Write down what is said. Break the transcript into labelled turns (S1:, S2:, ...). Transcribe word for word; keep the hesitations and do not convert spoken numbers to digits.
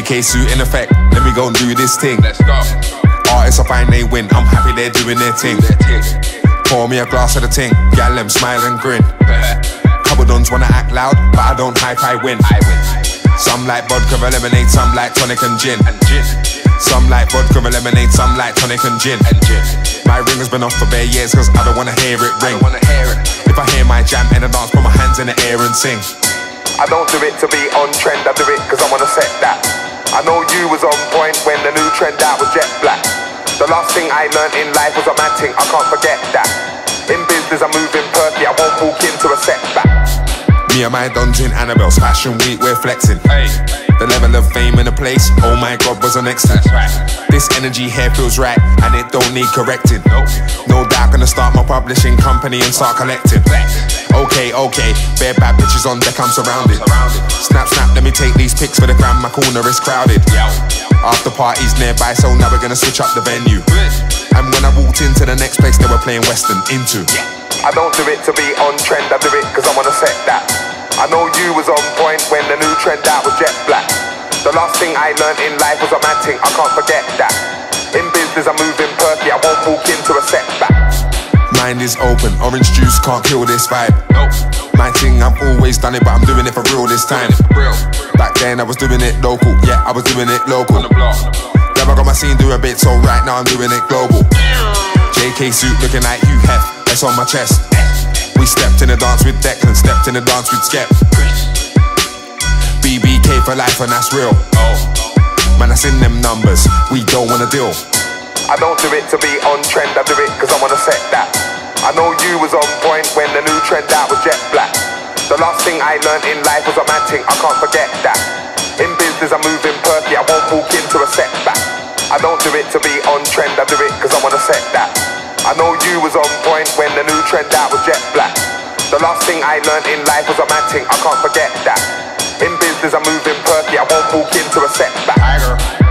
S1: K suit in effect, let me go and do this thing.
S2: Let's go.
S1: Artists I find they win, I'm happy they're doing their thing. Pour me a glass of the ting, gal them smile and grin. Couple dons wanna act loud, but I don't hype, I win.
S2: I win.
S1: Some like vodka and lemonade, some like tonic and gin.
S2: And gin.
S1: Some like vodka and lemonade, some like tonic and gin.
S2: And gin.
S1: My ring has been off for bare years cause I don't wanna hear it ring.
S2: I don't wanna hear it.
S1: If I hear my jam in the dance, put my hands in the air and sing.
S3: I don't do it to be on trend, I do it cause I wanna set that. I know you was on point when the new trend out was jet black. The last thing I learned in life was a mad thing, I can't forget that. In business I'm moving perky, I won't walk into a setback.
S1: Me and my dons in Annabelle's Fashion Week, we're flexing.
S2: Hey.
S1: The level of fame in the place, oh my god, was an excellent.
S2: That's right.
S1: This energy here feels right, and it don't need correcting.
S2: Nope.
S1: No doubt gonna start my publishing company and start collecting. Okay, okay, bare bad bitches on deck, I'm surrounded.
S2: Surrounded.
S1: Snap, snap, let me take these pics for the gram, my corner is crowded.
S2: Yo.
S1: After parties nearby, so now we're gonna switch up the venue. And when I walked into the next place, they were playing Western Into.
S3: I don't do it to be on trend, I do it cause I wanna set that. I know you was on point when the new trend out was jet black. The last thing I learned in life was a mad thing, I can't forget that. In business I'm moving perky, I won't walk into a setback.
S1: Mind is open, orange juice can't kill this vibe.
S2: Nope.
S1: My thing, I've always done it, but I'm doing it for real this time.
S2: Real.
S1: Back then I was doing it local, yeah, I was doing it local.
S2: On the block.
S1: Then I got my scene doing a bit, so right now I'm doing it global. J K suit looking like Hugh Hef, that's on my chest. We stepped in the dance with Declan, stepped in the dance with Skep. B B K for life and that's real.
S2: Oh.
S1: Man, that's in them numbers, we don't wanna deal.
S3: I don't do it to be on trend, I do it cause I wanna set that. I know you was on point when the new trend out was jet black. The last thing I learned in life was a mad thing, I can't forget that. In business I'm moving perky, I won't walk into a setback. I don't do it to be on trend, I do it cause I wanna set that. I know you was on point when the new trend out was jet black. The last thing I learned in life was a mad thing, I can't forget that. In business I'm moving perky, I won't walk into a setback.
S2: Tiger.